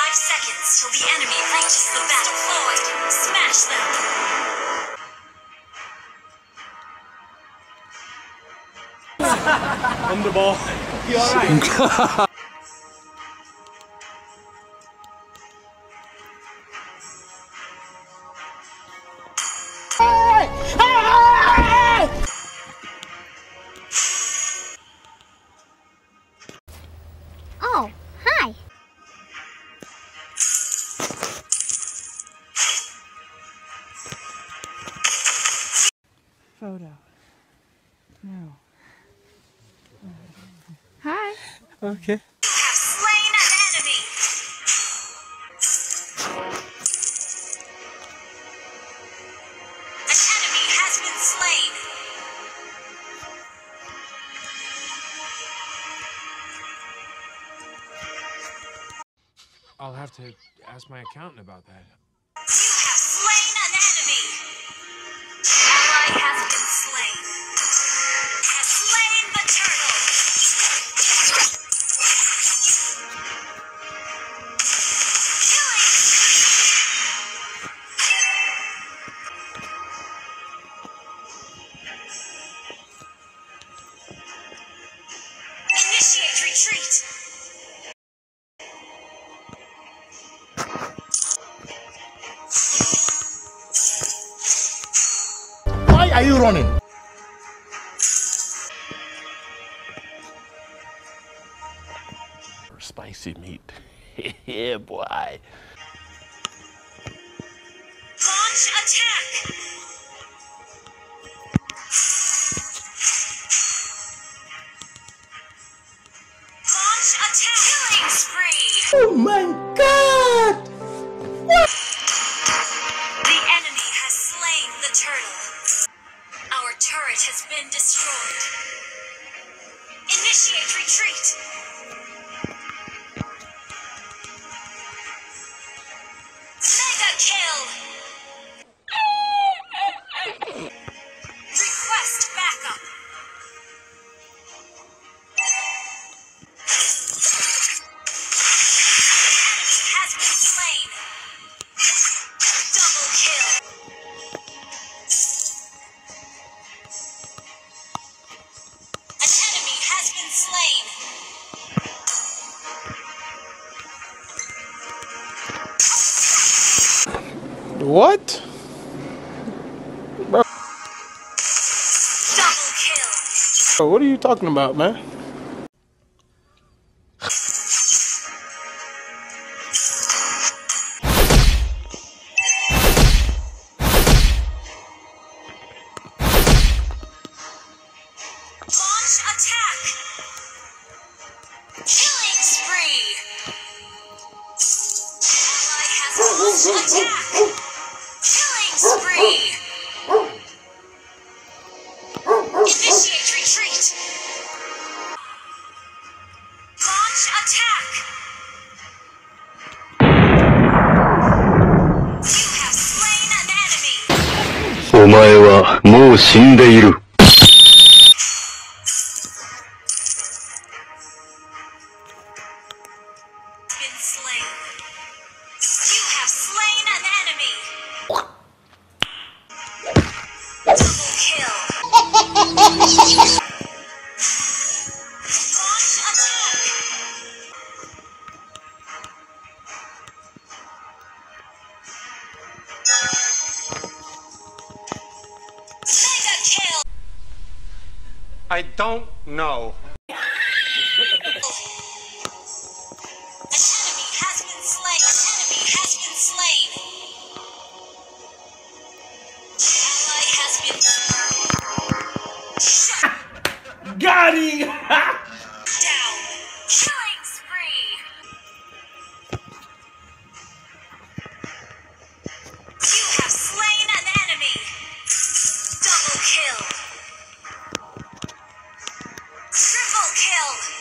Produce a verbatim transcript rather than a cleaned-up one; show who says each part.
Speaker 1: Five seconds till the enemy reaches the battle void. Smash them!
Speaker 2: On the ball. You alright?
Speaker 3: Oh, hi.
Speaker 4: Photo. No.
Speaker 3: Hi.
Speaker 4: Okay.
Speaker 1: You have slain an enemy! An enemy has been slain!
Speaker 2: I'll have to ask my accountant about that.
Speaker 1: You have slain an enemy! Ally has been slain. Has slain the turtle! Killing! Initiate retreat!
Speaker 5: Why are you running?
Speaker 6: Spicy meat. Yeah, boy.
Speaker 1: Launch attack! Launch attack! Killing spree!
Speaker 5: Oh my God!
Speaker 1: The enemy has slain the turtle. Our turret has been destroyed. Initiate retreat! Mega kill! Request backup! Enemy has been slain! Double kill! An enemy has been slain!
Speaker 4: What? Bro,
Speaker 1: Double kill!
Speaker 4: what are you talking about, man?
Speaker 1: Launch attack! Killing spree! Ally has launched attack! Killing spree! Initiate retreat! Launch attack! You have slain an enemy!
Speaker 6: お前はもう死んでいる。
Speaker 1: Been slain. You have slain an enemy. Double kill. Launch attack. Mega kill.
Speaker 2: I don't know.
Speaker 1: An enemy has been slain. An enemy has been slain. Ally has been shut
Speaker 5: Got him!
Speaker 1: down. Killing spree. You have slain an enemy. Double kill. Triple kill.